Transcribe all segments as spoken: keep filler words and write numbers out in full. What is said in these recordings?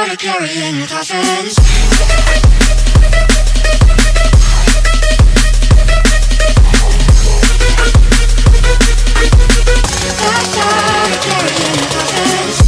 started carrying coffins. I started carrying coffins.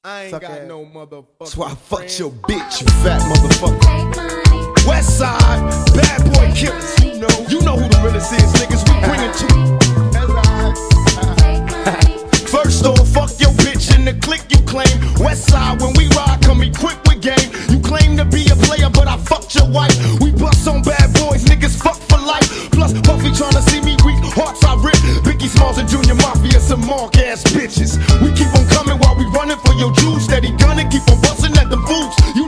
I ain't Suck got ass. no motherfucker. That's why I fucked your bitch, you fat motherfucker. West Side, bad boy killers. You know, You know who the realest is, niggas. We bring it to you. that's alright. First off, fuck your bitch in the clique you claim. West Side, when we ride, come equipped with game. You claim to be a player, but I fucked your wife. We bust on bad boys, niggas fuck for life. Plus, Puffy tryna see me weak, hearts I rip. Biggie Smalls and Junior Mafia, some mark ass bitches. We keep on coming while we running for your juice. Steady gunning, keep on busting at the fools. You